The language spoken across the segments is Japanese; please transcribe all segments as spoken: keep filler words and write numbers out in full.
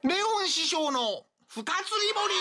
レオン師匠の深釣り堀。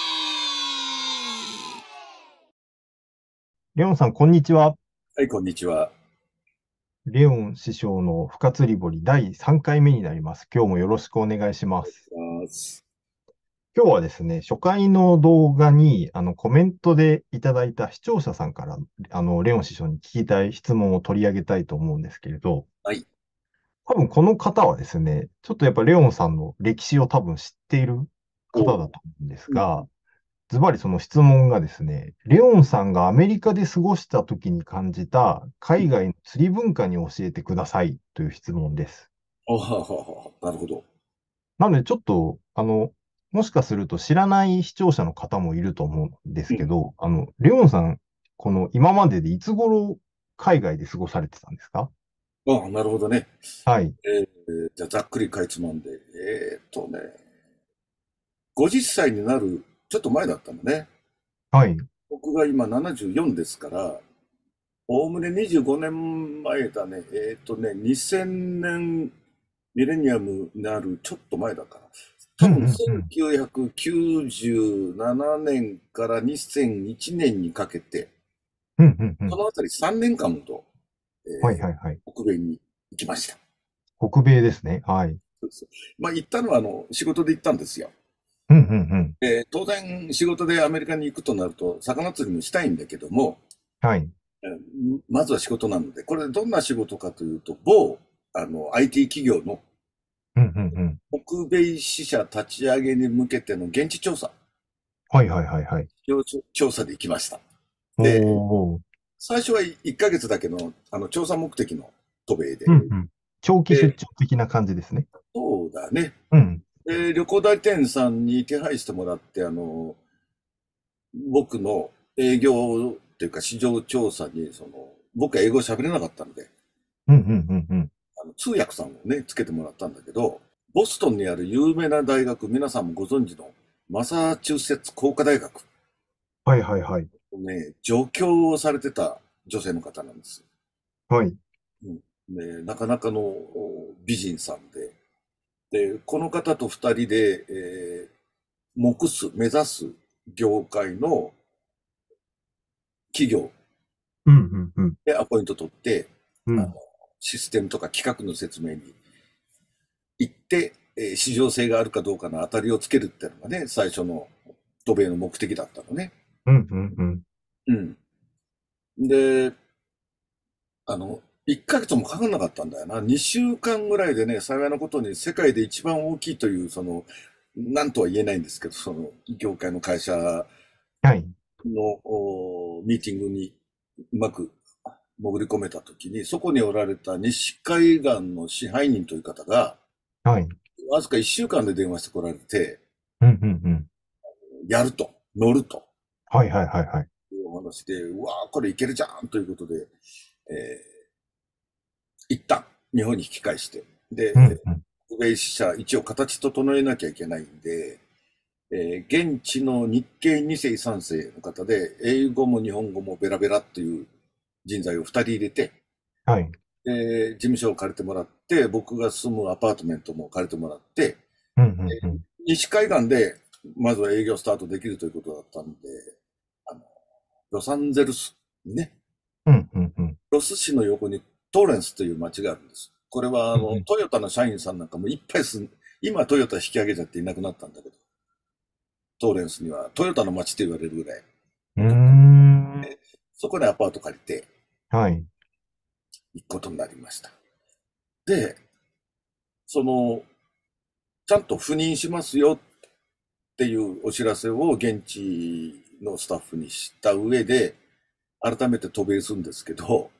レオンさん、こんにちは。 はい、こんにちは。 レオン師匠の深釣り堀だいさんかいめになります。今日もよろしくお願いします。 あー今日はですね、初回の動画にあのコメントでいただいた視聴者さんからあのレオン師匠に聞きたい質問を取り上げたいと思うんですけれど、 はい。 多分この方はですね、ちょっとやっぱレオンさんの歴史を多分知っている方おう。 だと思うんですうん。 が、ズバリその質問がですね、レオンさんがアメリカで過ごした時に感じた海外の釣り文化に教えてくださいという質問です。 あははは、なるほど。 なのでちょっと、あの、もしかすると知らない視聴者の方もいると思うんですうん。 けど、あの、レオンさん、この今まででいつ頃海外で過ごされてたんですか？ ああ、なるほどね。 はい。 えーじゃあ、ざっくりかいつまんで。えーっとね、ごじゅっさいになる、ちょっと前だったのね。 はい。 僕が今ななじゅうよんですから、おおむねにじゅうごねんまえだね。えーっとね、にせんねんミレニアムになるちょっと前だから。 うん、 多分うん、うん。 せんきゅうひゃくきゅうじゅうななねんからにせんいちねんにかけて、 うん、うん、うん。 そのあたりさんねんかんほど、 はい、 えはい、はい。 ー北米に行きました。 北米ですね。はい。 そうそう。まあ、行ったのは、あの、仕事で行ったんですよ。 うん、うん、うん。 で、当然、仕事でアメリカに行くとなると、魚釣りもしたいんだけども、 はい。 えーまずは仕事なので、これどんな仕事かというと、某、あの、アイティー 企業のうん、うん、うん。 北米支社立ち上げに向けての現地調査、 はい、はい、はい、はい。 調調査で行きました。で、 おー。 最初はいっかげつだけの、あの、調査目的の渡米で、 うん、うん。長期出で、 張的な感じですね。 そうだね。 うん。 で、旅行代理店さんに手配してもらって、あの、僕の営業っていうか市場調査に、その、僕は英語喋れなかったので、 うん、うん、うん、うん。 あの通訳さんをね、つけてもらったんだけど、ボストンにある有名な大学、皆さんもご存知のマサチューセッツ工科大学はい、はい、はい。 をね、助教をされてた女性の方なんです。 はい。 うん。で、なかなかのお美人さんで、で、この方と二人で、えー目す、目指す業界の企業うん、うん、うん。 でアポイント取って、あの、 うん。 システムとか企画の説明に行って、えー市場性があるかどうかの当たりをつけるっていうのがね、最初の渡米の目的だったのね。 うん、うん、うん。 うん。で、あの、いっかげつもかかんなかったんだよな。にしゅうかんぐらいでね、幸いなことに世界で一番大きいという、その、なんとは言えないんですけど、その、業界の会社はい。 のおミーティングにうまく潜り込めたときに、そこにおられた西海岸の支配人という方が、 はい。 わずかいっしゅうかんで電話してこられて、 うん、うん、うん。 やると、乗るとはい、はい、はい、はい。 いうお話で、うわーこれいけるじゃんということで、えー一旦日本に引き返して、で、 うん、うん。 北米支社一応形整えなきゃいけないんで、えー現地の日系に世さん世の方で、英語も日本語もベラベラっていう人材をふたり入れて、 はい。 で、事務所を借りてもらって、僕が住むアパートメントも借りてもらって、 うん、うん、うん。 西海岸でまずは営業スタートできるということだったんで、あの、ロサンゼルスにね、 うん、うん、うん。 ロス市の横にトーレンスという町があるんです。これはあの、 うん、 トヨタの社員さんなんかもいっぱい住ん、今トヨタ引き上げちゃっていなくなったんだけど、トーレンスにはトヨタの町と言われるぐらいうーのところん。 で、そこでアパート借りてはい。 行くことになりました。で、その、ちゃんと赴任しますよっていうお知らせを現地のスタッフにした上で、改めて渡米するんですけど、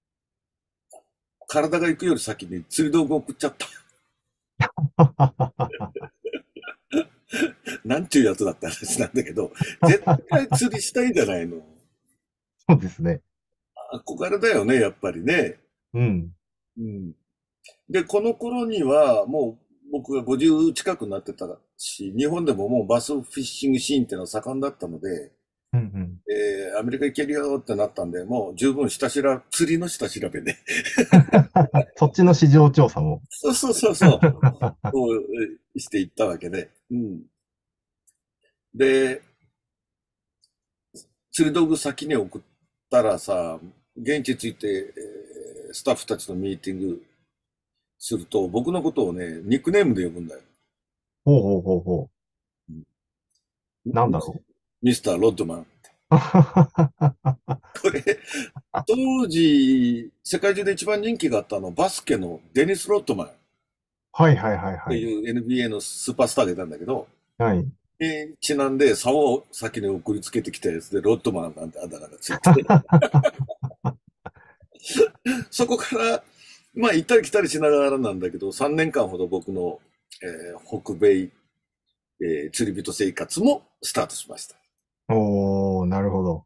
体が行くより先に釣り道具を送っちゃった。なんちゅうやつだった話なんだけど、絶対釣りしたいんじゃないの。 そうですね。 憧れだよね、やっぱりね。 うん。 うん。で、この頃にはもう僕がごじゅう近くなってたし、日本でももうバスフィッシングシーンっていうのは盛んだったので、 うん。 えーアメリカ行けるよってなったんで、もう十分下調べ、釣りの下調べで。 そっちの市場調査も。 そうそうそうそう。そうえーしていったわけで。うん。で、釣り道具先に送ったらさ、現地着いて、えースタッフたちとミーティングすると、僕のことをね、ニックネームで呼ぶんだよ。 ほうほうほうほう。なんだろミスター・ロッドマン。 う。 これ、当時、世界中で一番人気があったの、バスケのデニス・ロッドマンっはいはいはいはい。 ていう エヌビーエー のスーパースターがいたんだけど、 はい。 にちなんで竿を先に送りつけてきたやつで、ロッドマンなんてあだ名がついて、そこから、まあ行ったり来たりしながらなんだけど、さんねんかんほど僕の、えー北米、えー釣り人生活もスタートしました。 おー、なるほど。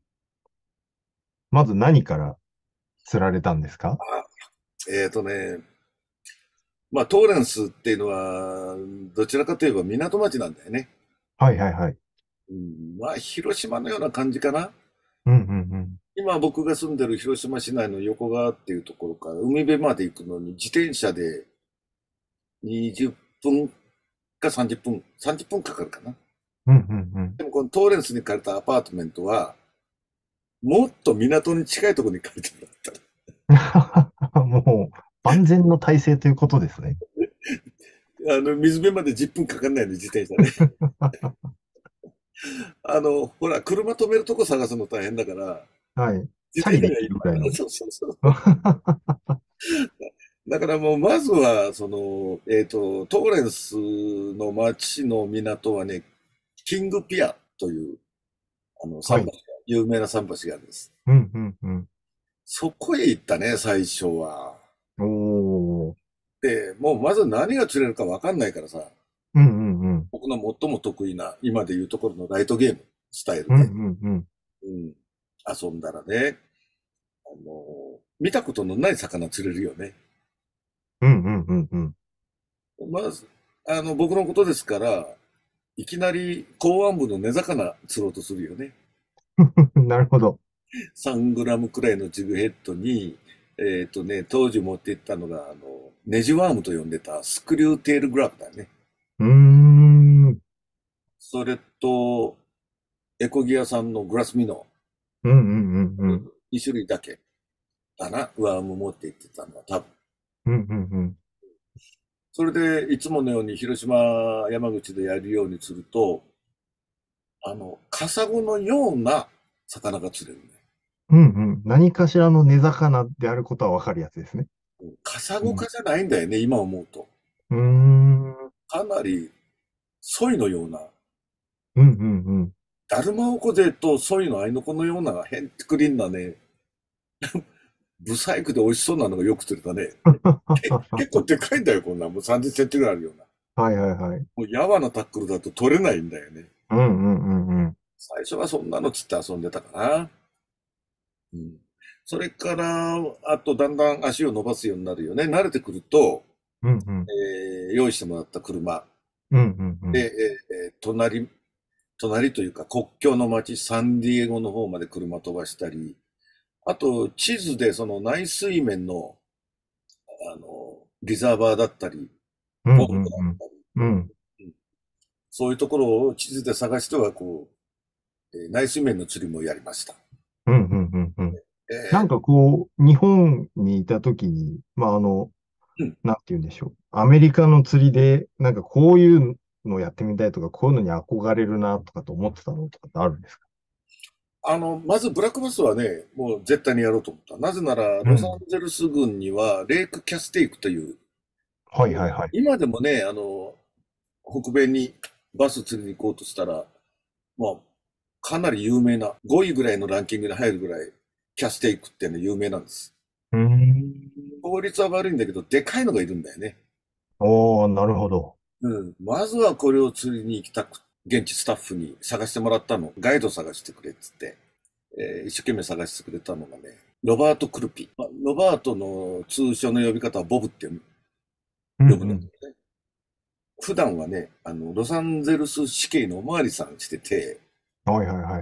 まず何から釣られたんですか？ えっとね、まあトーレンスっていうのは、どちらかといえば港町なんだよね。 はいはいはい。 うん、まあ広島のような感じかな。 うんうん今僕が住んでる広島市内の横川っていうところから海辺まで行くのに自転車でにじゅっぷんかさんじゅっぷん、さんじゅっぷんかかるかな。 うん。うんうんでもこのトーレンスに借りたアパートメントは、もっと港に近いところに借りてもらっうん。もう、万全の体制ということですね。 た。あの、水辺までじゅっぷんかかんないの、自転車で。あの、ほら、車止めるとこ探すの大変だから、 はい。 自チャリで行転車がいい。 けるぐらいの。 そうそうそう。だからもう、まずは、その、えっと、トーレンスの町の港はね、キングピアという、あの、 はい。 桟橋が、有名な桟橋があるんです。 うんうんうん。 そこへ行ったね、最初は。 おー。 で、もうまず何が釣れるかわかんないからさ、 うんうんうん。 僕の最も得意な、今でいうところのライトゲーム、スタイルうんで、 うんうん。 うん、遊んだらね、あの、見たことのない魚釣れるよね。 うんうんうんうん。 まず、あの、僕のことですから、いきなり港湾部の根魚釣ろうとするよね。 なるほど。 さんグラムくらいのジグヘッドに、えっとね、当時持って行ったのが、あの、ネジワームと呼んでたスクリューテールグラブだね。 うーん。うんそれと、エコギアさんのグラスミノうんうんうん。 に種類だけだな、ワーム持って行ってたのは多分。 うんうんうん。 それで、いつものように広島、山口でやるようにすると、あの、カサゴのような魚が釣れるね。 うんうん。何かしらの根魚であることはわかるやつですね。 カサうん。 ゴ科じゃないんだよね、今思うと。 うーん。うんかなり、ソイのような、 うんうん。 ダルマオコゼとソイのアイノコのようなヘンテクリンなね、ブサイクで美味しそうなのがよく釣れたね。け結構でかいんだよ、こんな。もうさんじゅっセンチぐらいあるような。 はいはいはい。 もうやわなタックルだと取れないんだよね。 うんうんうんうん。 最初はそんなの釣って遊んでたかな。うん。それから、あとだんだん足を伸ばすようになるよね。慣れてくると、 うんうん。 えー用意してもらった車うんうんうで、 ん。 えー隣、隣というか国境の街サンディエゴの方まで車飛ばしたり、あと地図でその内水面の、あの、リザーバーだったり、 うんポンドだっうんうん。 たり、 うん。 うんそういうところを地図で探しては、こう、えー内水面の釣りもやりました。 うんうんうんうん。なんえかこう、日本にいたときに、まああの、 ーうんなんて言うんでしょう。アメリカの釣りで、なんかこういうのをやってみたいとか、こういうのに憧れるなとかと思ってたのとかってあるんですか？ あの、まずブラックバスはね、もう絶対にやろうと思った。なぜなら、ロサンうん。 ゼルス郡にはレイクキャステイクという、 はいはいはい。 今でもね、あの、北米にバス釣りに行こうとしたら、まあ、かなり有名な、ごいぐらいのランキングに入るぐらい、キャステイクっていうのは有名なんです。 うーん。 効率は悪いんだけど、でかいのがいるんだよね。 おー、なるほど。 うん。まずはこれを釣りに行きたく、現地スタッフに探してもらったの。ガイド探してくれっつって、えー一生懸命探してくれたのがね、ロバート・クルピ。まあロバートの通称の呼び方はボブって呼うんうぶんだけん。 どね。普段はね、あの、ロサンゼルス市警のおまわりさんしてて、 はいはいはい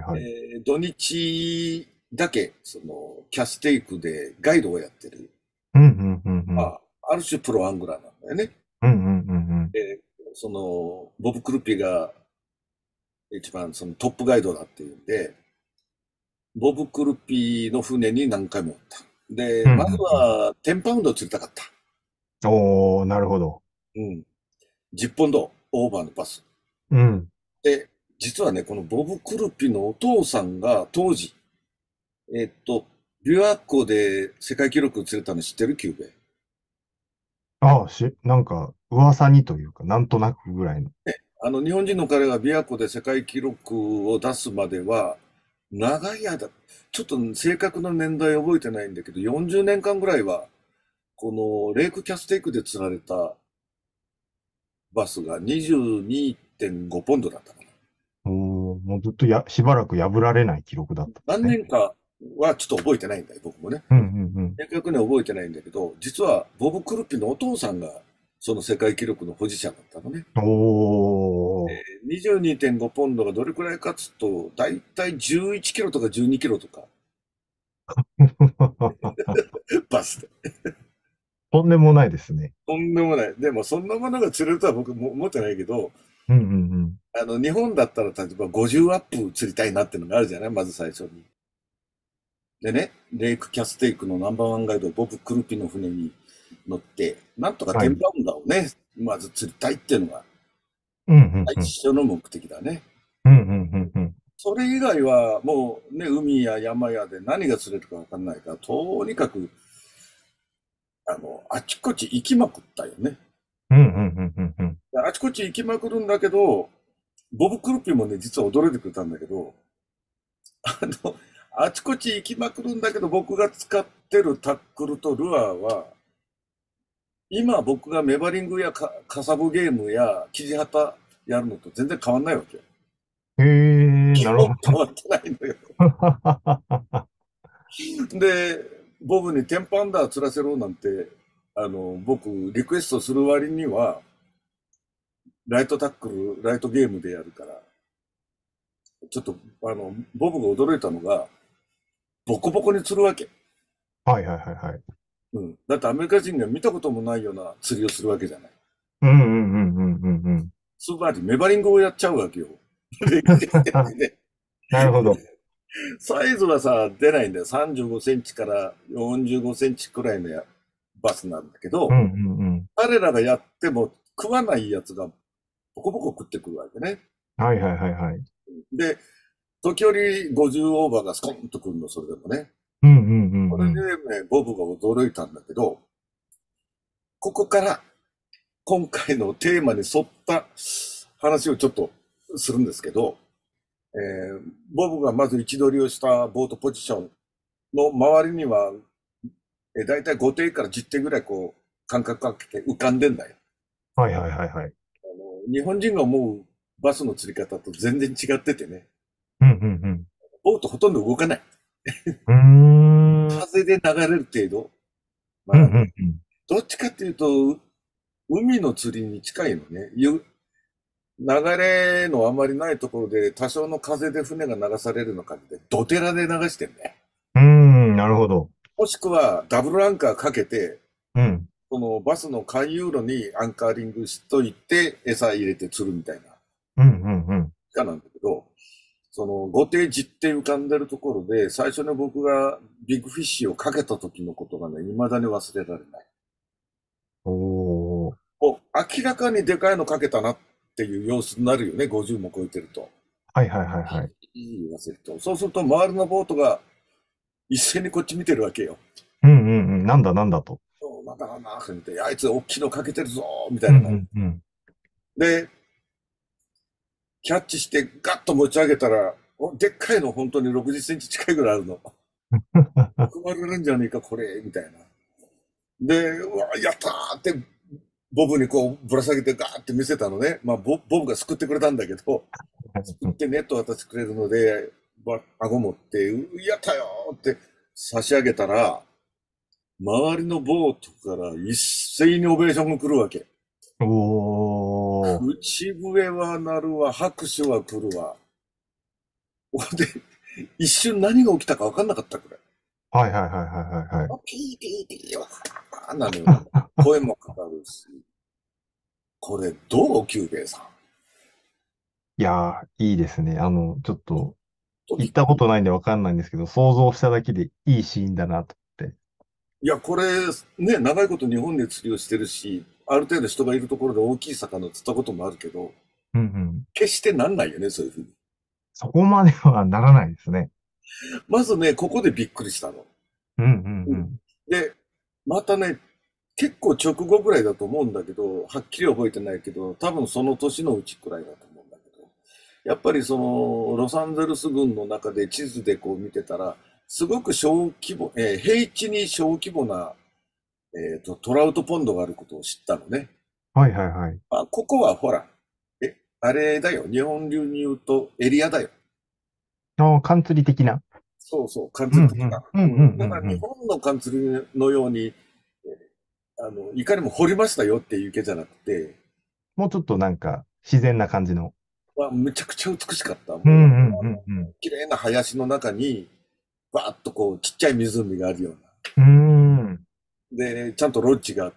はい。 えー土日だけ、その、キャステイクでガイドをやってる、 うん、うん、うん、うん。 まあ、ある種プロアングラーなんだよね。 うん、うん、うん、うん。 で、その、ボブ・クルピが一番そのトップガイドだっていうんで、ボブ・クルピの船に何回も乗った。で、 うん、 まずうん、 はじゅうパウンド釣りたかった。 うん。おー、なるほど。 うん。じゅっポンドオーバーのパス。 うん。 で、実はね、このボブ・クルピのお父さんが当時、えっと、琵琶湖で世界記録釣れたの知ってる？キューベ。 ああ、し、なんか、噂にというか、なんとなくぐらいの。 あの、日本人の彼が琵琶湖で世界記録を出すまでは、長い間、ちょっと正確な年代覚えてないんだけど、よんじゅうねんかんぐらいは、このレイクキャステイクで釣られたバスがにじゅうにてんごポンドだったかな。 おー、もうずっとや、しばらく破られない記録だったんです何ね。 年かはちょっと覚えてないんだよ、僕もね。 うん、うん、うん。 正確には覚えてないんだけど、実はボブ・クルピのお父さんがその世界記録の保持者だったのね。 おー。 にじゅうにてんごポンドがどれくらいかっつうと、だいたいじゅういちキロとかじゅうにキロとか、バスで。 とんでもないですね。 とんでもない。でもそんなものが釣れるとは僕も思ってないけど、 うん、うん、うん。 あの、日本だったら例えばごじゅうアップ釣りたいなっていうのがあるじゃない、まず最初に。でね、レイクキャステイクのナンバーワンガイド、ボブ・クルピの船に乗って、なんとかはい。 テンパウンダーをね、まず釣りたいっていうのがうん、うん、 最うん。 初の目的だね。 うん、うん、うん、うん。 それ以外はもうね、海や山やで何が釣れるかわかんないから、とにかく、あの、あちこち行きまくったよね。 うん、うん、うん、うん。 あちこち行きまくるんだけど、ボブ・クルピもね、実は驚いてくれたんだけど、あの、あちこち行きまくるんだけど、僕が使ってるタックルとルアーは、今僕がメバリングやカカサブゲームやキジハタやるのと全然変わんないわけよ。 へえ、 基なるほ本変わってないのよ。 ど。 で、ボブにテンパンダー釣らせろなんて、あの、僕、リクエストする割には、ライトタックル、ライトゲームでやるから、ちょっと、あの、ボブが驚いたのが、ボコボコに釣るわけ。 はい、はい、はい、はい。 うん。だってアメリカ人が見たこともないような釣りをするわけじゃない。 うん、うん、うん、うん、うん、うん。 つまり、メバリングをやっちゃうわけよ。ででなるほど。 サイズはさ、出ないんだよ。さんじゅうごセンチからよんじゅうごセンチくらいのやバスなんだけど、 うん、うん、うん。 彼らがやっても食わないやつがボコボコ食ってくるわけね。 はい、はい、はい、はい。 で、時折ごじゅうオーバーがスコンとくるの、それでもね。 うん、うん、うん、 これうん。 でね、ボブが驚いたんだけど、ここから今回のテーマに沿った話をちょっとするんですけど、えーボブがまず位置取りをしたボートポジションの周りには、えー、だいたいごていからじゅっていぐらいこう、間隔かけて浮かんでんだよ。 はい、はい、はい、はい。 あの日本人が思うバスの釣り方と全然違っててね、 うん、うん、 ボートほとんど動かない。 うん。うーん。 風で流れる程度。 うん、うまあ、 ん、うん。 どっちかっていうと、海の釣りに近いのね。ゆ流れのあまりないところで多少の風で船が流されるのかで、ドテラで流してんね。 うーん、なるほど。 もしくはダブルアンカーかけて、 うん。 このバスの回遊路にアンカーリングしといて、餌入れて釣るみたいなうん、うん、うん。 かなんだけど、そのごていじって浮かんでるところで、最初に僕がビッグフィッシュをかけた時のことがね、未だに忘れられない。 おー。 お、明らかにでかいのかけたなっていう様子になるよね、ごじゅうも超えてると。 はい、はい、はい、はい。 いい忘れると。そうすると、周りのボートが一斉にこっち見てるわけよ。 うん、うん、うん。なんだ、なんだと。 おなんだなんだって見て、あいつ大きいのかけてるぞみたうん、 いな感うん、うん。 じ。で、キャッチしてガッと持ち上げたら、おでっかいの本当にろくじゅっセンチ近いぐらいあるの。含まれるんじゃねえか、これ、みたいな。で、うわ、やったーって、ボブにこうぶら下げてガーって見せたのね。まあ、ボボブが救ってくれたんだけど、救ってネット渡してくれるので、ば顎持って、うやったよーって差し上げたら、周りのボートから一斉にオベーションが来るわけ。 おー。 口笛は鳴るわ、拍手は来るわ。 ほんで、一瞬何が起きたか分かんなかったくらい。 はいはいはいはいはいはい。 ピーピーピーわーなのよ。声もかかるし。これ、どうキューベイさん。 いやー、いいですね。あの、ちょっと、行ったとびっくり。 ことないんでわかんないんですけど、想像しただけでいいシーンだなと思って。 いや、これ、ね、長いこと日本で釣りをしてるし、ある程度人がいるところで大きい魚釣ったこともあるけど、 うんうん。 決してなんないよね、そういうふうに。 そこまではならないですね。 まずね、ここでびっくりしたの。 うんうんうん。 うん。 で、またね、結構直後ぐらいだと思うんだけど、はっきり覚えてないけど、多分その年のうちくらいだと思うんだけど、やっぱりその、ロサンゼルス郡の中で地図でこう見てたら、すごく小規模、えー平地に小規模な、えーと、トラウトポンドがあることを知ったのね。 はいはいはい。 まあ、ここはほら、え、あれだよ。日本流に言うとエリアだよ。 ああ、カンツリ的な。 そうそう、貫うんう通的な。 ん。うんうんうん。だからうんうん。 日本の貫通のように、あの、いかにも掘りましたよっていう系じゃなくて、 もうちょっとなんか、自然な感じの。 まあ、めちゃくちゃ美しかった。もうんうう、 んあの、 うんうん。 綺麗な林の中に、バーッとこう、ちっちゃい湖があるような。 うーん。 で、ちゃんとロッジがあって、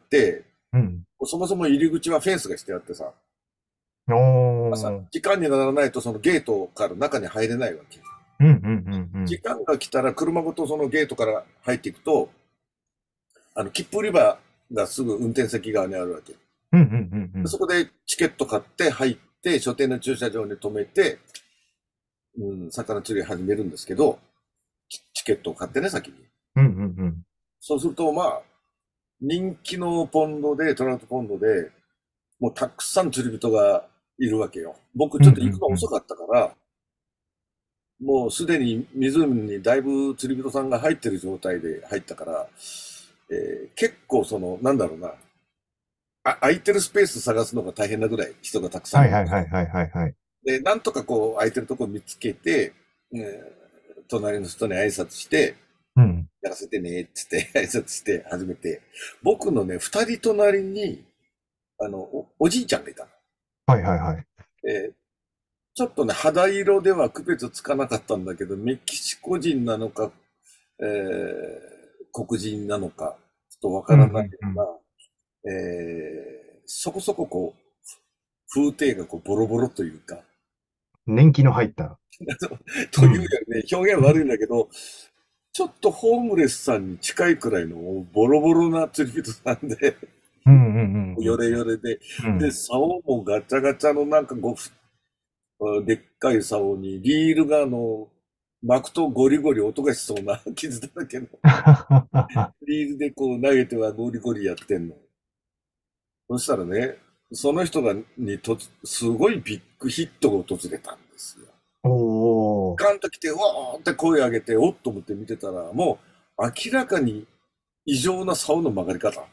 うん。 そもそも入り口はフェンスがしてあってさ、 お朝、 ー。 時間にならないとそのゲートから中に入れないわけ。 うんうんうんうん。 時間が来たら車ごとそのゲートから入っていくと、あの、切符売り場がすぐ運転席側にあるわけ。 うんうんうんそこでチケット買って入って、所定の駐車場に停めて、うん、魚釣り始めるんですけど、チチケットを買ってね、先に。 うん。うんうんうん。 そうすると、まあ、人気のポンドで、トラウトポンドで、もうたくさん釣り人がいるわけよ。僕うんうちょっと行くんうん。 の遅かったから、もうすでに湖にだいぶ釣り人さんが入ってる状態で入ったから、えー結構その、なんだろうな、あ、空いてるスペース探すのが大変なぐらい人がたくさんいる。 はいはいはいはいはいはい。 で、なんとかこう空いてるところ見つけて、えー隣の人に挨拶して、 うん。 やらせてね、っつって挨拶して始めて、僕のね、二人隣に、あの、お、おじいちゃんがいたの。 はいはいはい。 えーちょっとね、肌色では区別つかなかったんだけど、メキシコ人なのか、えー黒人なのか、ちょっとわかうんらないようんううな、えーそこそここう、風景がこうボロボロというか、 ん。年季の入った。 というようん。 りね、表現悪いんだけど、ちょっとホームレスさんに近いくらいのボロボロな釣り人さんで、 うんうんうんヨレヨレで、で、 うん。 竿もガチャガチャのなんかごふ、でっかい竿に、リールがあの、巻くとゴリゴリ音がしそうな傷だらけの、リールでこう投げてはゴリゴリやってんの。そしたらね、その人が、にとつ、すごいビッグヒットが訪れたんですよ。 おー。 ガンと来て、うわーって声上げて、おっと思って見てたら、もう明らかに異常な竿の曲がり方。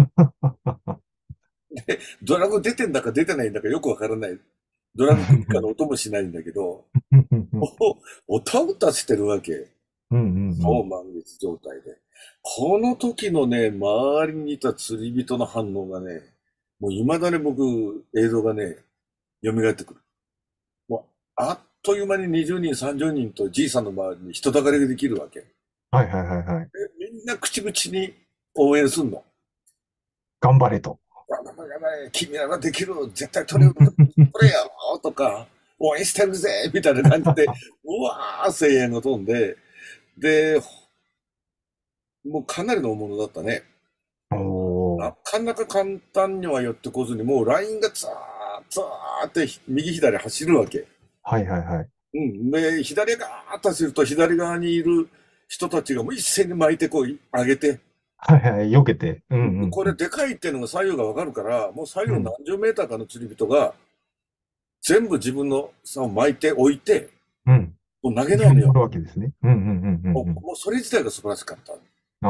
ドラグ出てんだか出てないんだかよくわからない。ドラグクッカーの音もしないんだけど、お、おたおたしてるわけ。 うんうんうん。 そう満月状態で。この時のね、周りにいた釣り人の反応がね、もう未だに僕、映像がね、蘇ってくる。もう、あっという間ににじゅうにん、さんじゅうにんとじいさんの周りに人だかりができるわけ。 はいはいはいはい。 みんな口々に応援すんの。 頑張れと。 やばいやばい、君ならできる、絶対取れる、取れよとか、応援してるぜみたいな感じで、うわー声援が飛んで、で、もうかなりの大物だったね。なおー。 かなか簡単には寄ってこずに、もうラインがザーザーって右左走るわけ。 はいはいはい。 うん。で、左がーっと走ると、左側にいる人たちがもう一斉に巻いてこう、上げて、 はいはい。避けて。うんうんうんこれでかいっていうのが左右がわかるから、もう左うん。 右何十メーターかの釣り人が、全部自分の竿を巻いて置いて、 うん。 もう投げないのよ。 一緒に乗るわけですね。うんうんうんうんもう、もうそれ自体が素晴らしかった。 うん。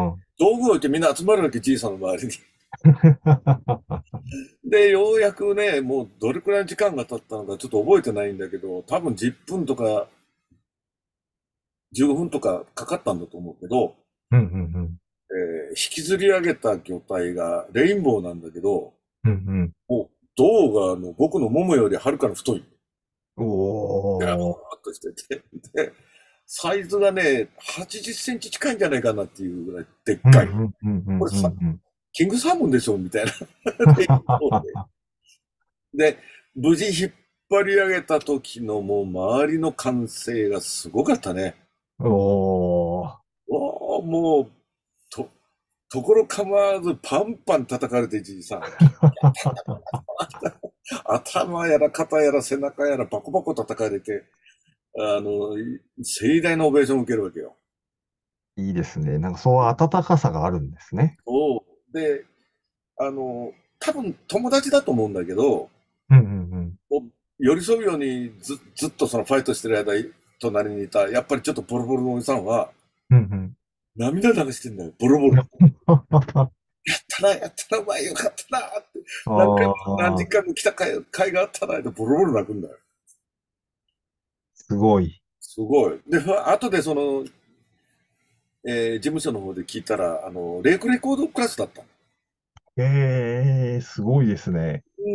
あ道具を置いてみんな集まるわけ、じいさんの周りに。 あ。 で、ようやくね、もうどれくらいの時間が経ったのかちょっと覚えてないんだけど、多分じゅっぷんとかじゅうごふんとかかかったんだと思うけど、 うんうんえー引きずり上げた魚体がレインボーなんだけど、 うん。うんもう胴があの僕のももよりはるかに太い。 うん。 ガーッおー。 としてて、で、サイズがね、はちじゅっセンチ近いんじゃないかなっていうぐらいでっうん、 かい。 うん、うん、うん、 これさ、 うんうん。 キングサーモンでしょみたいな。で、無事引っ張り上げた時のもう周りの歓声がすごかったね。 おー。 おー、もう、と、ところ構わずパンパン叩かれてじいさん。頭やら肩やら背中やらバコバコ叩かれて、あの、盛大なオベーションを受けるわけよ。 いいですね。なんかそう温かさがあるんですね。 おうで、あの、多分友達だと思うんだけど、 うん、うん、うん。 お寄り添うようにず、ずっとそのファイトしてる間、隣にいた、やっぱりちょっとボロボロのおじさんは、 うん、 涙流してんだよ、ボロボロ。 うん。 やったな、やったな、うまい、よかったなって。何回あも何時あ、 間も来た甲斐甲斐があったなってボロボロ泣くんだよ。 すごい。 すごい。で、後でその、えー事務所の方で聞いたら、あの、レイクレコードクラスだったの。 ええ、すごいですね。 うん、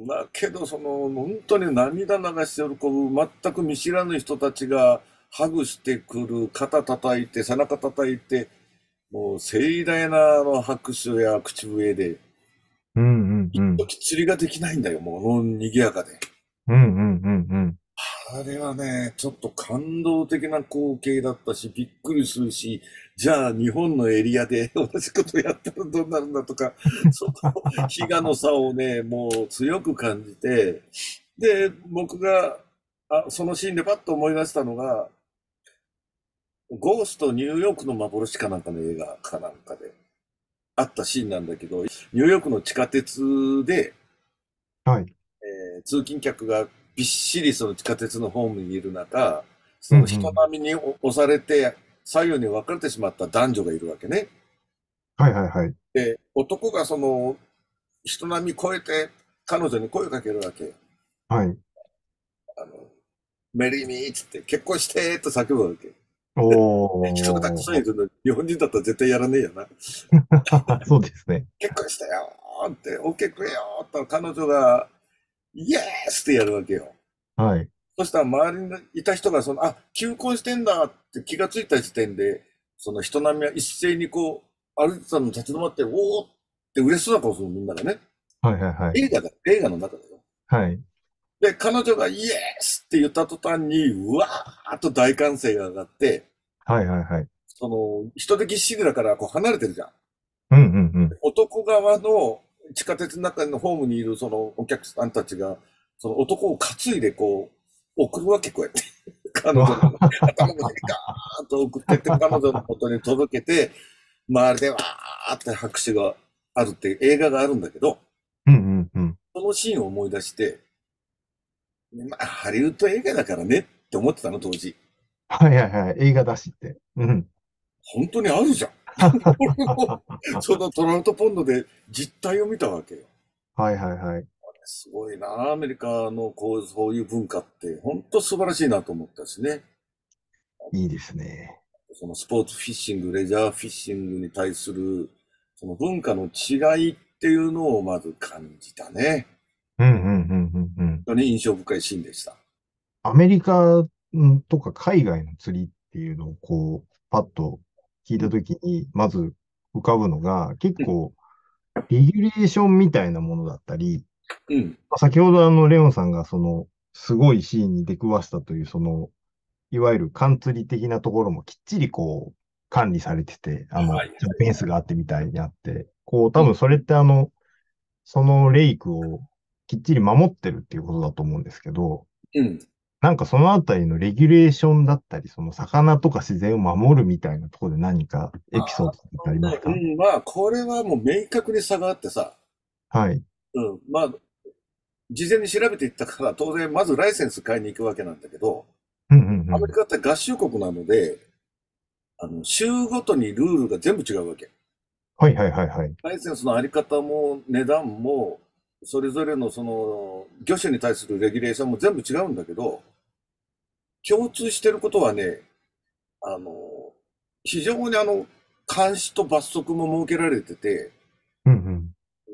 だけど、その、本当に涙流して喜ぶ、全く見知らぬ人たちが、ハグしてくる、肩叩いて、背中叩いて、もう盛大なあの拍手や口笛で、 うん、うん、うん。 時釣りができないんだよ、もう、賑やかで。 うん、うん、うん、うん。 あれはね、ちょっと感動的な光景だったし、びっくりするし、じゃあ日本のエリアで同じことやったらどうなるんだとか、その飢餓の差をね、もう強く感じて、で、僕が、あ、そのシーンでパッと思い出したのが、ゴーストニューヨークの幻かなんかの映画かなんかであったシーンなんだけど、ニューヨークの地下鉄で、 はい。 えー通勤客がびっしりその地下鉄のホームにいる中、 うん、 そのうん。 人波に押されて左右に分かれてしまった男女がいるわけね。 はい、はい、はい。 で、男がその人波越えて彼女に声をかけるわけよ。 はい。 あの、メリーミーっつって結婚してーって叫ぶわけ。人がたくさんいおー。 るのに、日本人だったら絶対やらねえよな。 そうですね。 結婚したよーって、OK くれよーって彼女が、イエースってやるわけよ。 はい。 そしたら周りにいた人が、その、あ、求婚してんだって気がついた時点で、その人並みは一斉にこう、歩いてたのに立ち止まって、おおって嬉しそうな顔するのみんながね。 はい、はい、はい。 映画だ、映画の中だよ。 はい。 で、彼女がイエスって言った途端に、うわーっと大歓声が上がって、 はい、はい、はい。 その、人でぎっしりだからこう離れてるじゃん。 うん、うん、うん。 男側の地下鉄の中のホームにいるそのお客さんたちが、その男を担いでこう、送るわけ、こうやって。彼女の頭の上にガーッと送ってって、彼女の元に届けて、周りでわーって拍手があるっていう映画があるんだけど、 うん、うん、うん。 そのシーンを思い出して、まあ、ハリウッド映画だからねって思ってたの、当時。 はい、はい、はい。映画だしって。うん。 本当にあるじゃん。俺も、そのトラウトポンドで実態を見たわけよ。 はい、はい、はい。 すごいな、アメリカのこう、そういう文化って、本当素晴らしいなと思ったしね。 いいですね。 そのスポーツフィッシング、レジャーフィッシングに対する、その文化の違いっていうのをまず感じたね。 うん、うん、うん、うん、うん。 本当に印象深いシーンでした。 アメリカんとか海外の釣りっていうのをこう、パッと聞いたときに、まず浮かぶのが、結うん、 構、レギュレーションみたいなものだったり、 うん、 まあ先ほどあの、レオンさんがその、すごいシーンに出くわしたという、その、いわゆる缶釣り的なところもきっちりこう、管理されてて、あの、 はい、 ちゃんとフェンスがあってみたいにあって、こう、 うん、 多分それってあの、そのレイクをきっちり守ってるっていうことだと思うんですけど、 うん。 なんかそのあたりのレギュレーションだったり、その魚とか自然を守るみたいなところで何かエピソードってありますか？ うん、まあ、これはもう明確に差があってさ、 はい。 うん、まあ、事前に調べていったから、当然、まずライセンス買いに行くわけなんだけど、 うんうんうん。 アメリカって合衆国なので、あの、州ごとにルールが全部違うわけ。 はいはいはいはい。 ライセンスのあり方も値段も、それぞれのその、魚種に対するレギュレーションも全部違うんだけど、共通してることはね、あの、非常にあの、監視と罰則も設けられてて、 うんうん、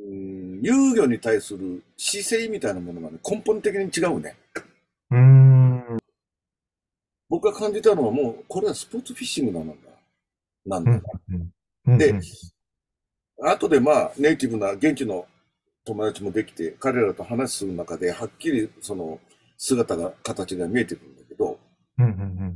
遊魚に対する姿勢みたいなものがね、根本的に違うね。 うん。うーん。 僕が感じたのはもう、これはスポーツフィッシングなんだ。なんうん、 だな。 うん、うん、 で、 うん、 後でまあ、ネイティブな現地の友達もできて、彼らと話する中で、はっきりその姿が、形が見えてくるんだけど、 うん、うん、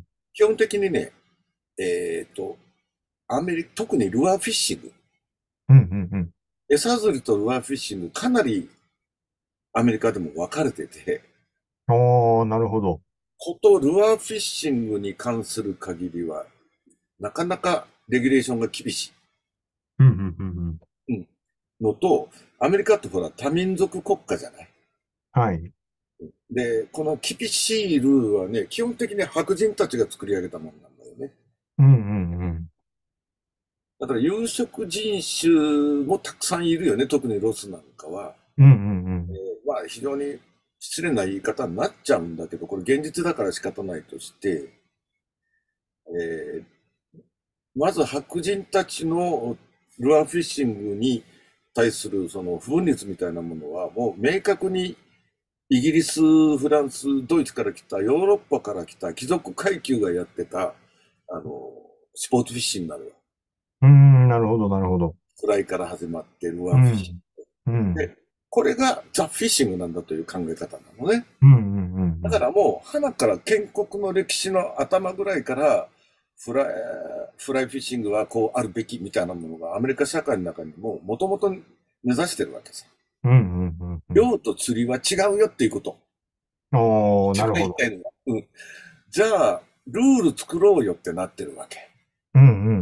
基本的にね、えっと、アメリカ、特にルアーフィッシング、 うん、うん、うん。 餌釣りとルアーフィッシング、かなりアメリカでも分かれてて、 ああ、なるほど。 ことルアーフィッシングに関する限りは、なかなかレギュレーションが厳しうん、うん、うん、うん。 い、うん、のと、アメリカってほら多民族国家じゃない。 はい。 で、この厳しいルールはね、基本的に白人たちが作り上げたものなんだよね。 うん、うん、うん。 だから有色人種もたくさんいるよね、特にロスなんかは。 うん、うん、うん。 まあ非常に失礼な言い方になっちゃうんだけど、これ現実だから仕方ないとして、えーまず白人たちのルアーフィッシングに対するその不分率みたいなものはもう明確にイギリス、フランス、ドイツから来た、ヨーロッパから来た貴族階級がやってた、あの、スポーツフィッシングなのよ。 うーん、なるほど、なるほど。 フライから始まってルアーフィッシンうん、うグ。 ん、 で、これがザ・フィッシングなんだという考え方なのね。 うん、うん、うん、うん。 だからもう、花から建国の歴史の頭ぐらいから、フライ、フライフィッシングはこうあるべきみたいなものがアメリカ社会の中にももともと目指してるわけさ。 うん、うん、うん、うん。 漁と釣りは違うよっていうこと。 おー、 一番なるほど。 言いたいのは。うん。じゃあ、ルール作ろうよってなってるわけ。 うん、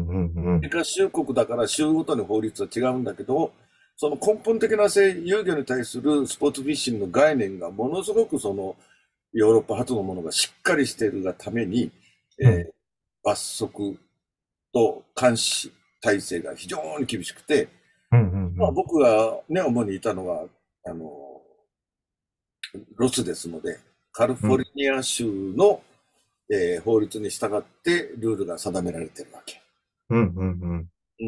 うん、うん、うん。 アメリカ州国だから州ごとに法律は違うんだけど、その根本的な性遊漁に対するスポーツフィッシングの概念がものすごくそのヨーロッパ発のものがしっかりしているがために、 うん、 えー罰則と監視体制が非常に厳しくて、 うん、 まあ、僕がね、主にいたのは、あの、ロスですので、カリフうん、 ォルニア州の、えー法律に従ってルールが定められてるわけ。 うん、うん、うん。 うん。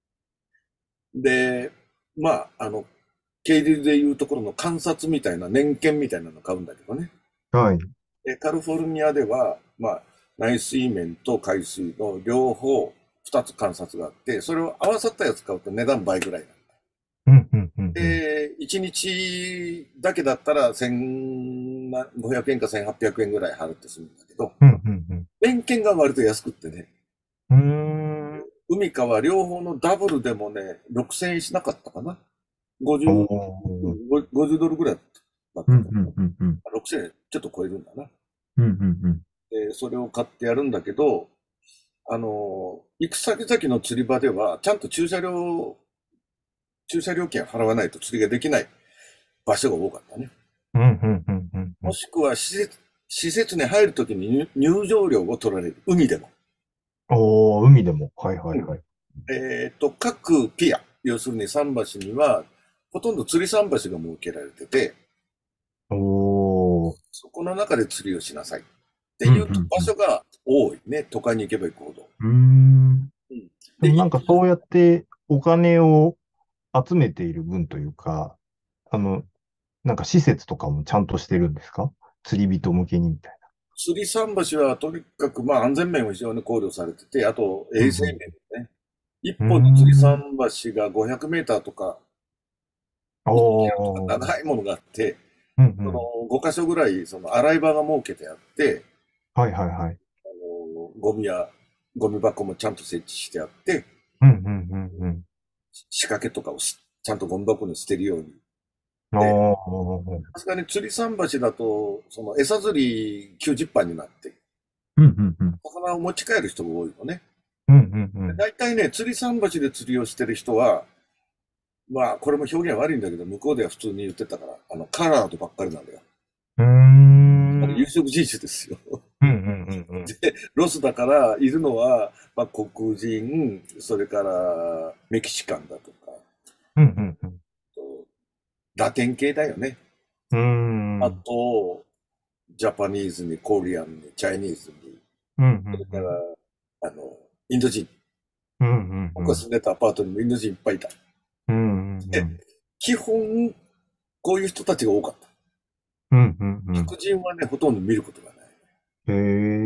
で、まあ、あの、経理でいうところの観察みたいな、年検みたいなの買うんだけどね。 はい。 で、カリフォルニアでは、まあ、内水面と海水の両方ふたつ観察があって、それを合わさったやつ買うと値段倍ぐらいなんだ。 うん、うん、うん、うん。 で、いちにちだけだったらせんごひゃくえんかせんはっぴゃくえんぐらい払って済むんだけど、 うん、うん、うん。 年券が割と安くってね、 うーん。 海川両方のダブルでもね、ろくせんえんしなかったかな。 お 50、 ー。 ごじゅうドルぐらいだっうん、 たと思うん、うん、うん。 う。ろくせんえんちょっと超えるんだな。 うん、うん、うん。 で、それを買ってやるんだけど、あの、行く先々の釣り場では、ちゃんと駐車料、駐車料金払わないと釣りができない場所が多かったね。 うん、うん、うん、うん。うん。 もしくは施設、施設に入るときに入入場料を取られる。海でも。 おー、海でも。はい、はい、 うん。 はい。 えっと、各ピア、要するに桟橋には、ほとんど釣り桟橋が設けられてて、 おー。 そこの中で釣りをしなさいってうん、 いううん、うん。 場所が多いね。都会に行けば行くほど。 うーん。 うん。で、 でもなんいかそうやってお金を集めている分というか、あの、なんか施設とかもちゃんとしてるんですか？釣り人向けにみたい釣り桟橋はとにかく、まあ安全面を非常に考慮されてて、あとな。う衛生面ん、 ね。一うん。 本の釣りうーん。 桟橋がごひゃくメーターとかにキロとかおー。 長いものがあって、 うん、うそのん。 ご箇所ぐらいその洗い場が設けてあって、 はい、はい、はい。 あのゴミやゴミ箱もちゃんと設置してあって、 うん、うん、うん、うん。 仕掛けとかをしちゃんとゴミ箱に捨てるように。で、 おー。 さすがに釣り桟橋だと、その餌釣りきゅうじゅっぱんになって、 うん、うん、うん。 魚を持ち帰る人が多いのね。 うん、うん、うん。 大体ね、釣り桟橋で釣りをしてる人は、まあ、これも表現悪いんだけど、向こうでは普通に言ってたから、あの、カラードばっかりなんだよ。 うーん。うん、 有色人種ですよ。 うん、うん、うん。 で、ロスだからいるのは、まあ、黒人、それからメキシカンだとか、 うん、うん、 ラテン系だよね。 うん。うーあん。 と、ジャパニーズに、コリアンに、チャイニーズに、 うん、うそれん、うん。 から、あの、インド人。 うん、うん、 僕が住んでたアパートにもインド人いっぱいいた。 うん。うん、うで、 ん。 基本、こういう人たちが多かった。 うん、うん、うん。 白人はね、ほとんど見ることがない。 へこ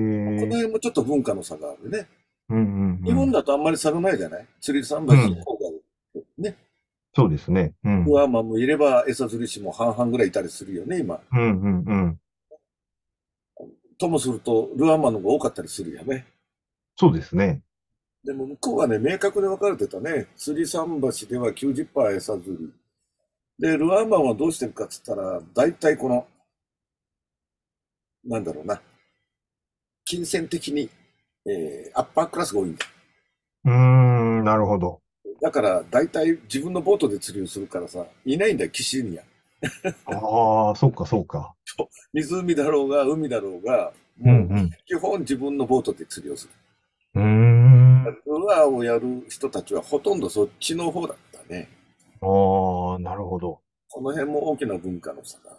の辺もちょっと文化の差があるね。 うんうん日本うん。 だとあんまり差がないじゃない。釣り桟橋の方が、ね。 そうですね。うん。 ルアーマンもいれば、餌釣り師も半々ぐらいいたりするよね、今。 うんうんうん。 ともすると、ルアーマンの方が多かったりするよね。 そうですね。 でも向こうはね、明確に分かれてたね。釣り桟橋ではきゅうじゅっパーセント餌釣り。で、ルアーマンはどうしてるかっつったら、大体この、なんだろうな、金銭的に、えーアッパークラスが多いんだ。 うーん、なるほど。 だから、大体自分のボートで釣りをするからさ、いないんだよ、岸には。 ああ、そうかそうか。 湖だろうが、海だろうが、もう、 うん基本自分のボートで釣りをする。 うん。うーん。 ルアーをやる人たちはほとんどそっちの方だったね。 ああ、なるほど。 この辺も大きな文化の差があって、